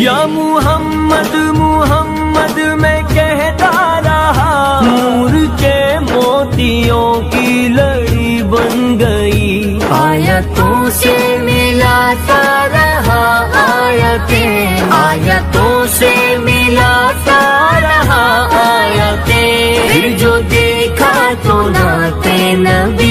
या मुहम्मद मुहम्मद मैं कहता रहा, नूर के मोतियों की लड़ी बन गई। आयतों से मिलाता रहा आयतों से मिलाता रहा आयतें। फिर जो देखा तो नाते नबी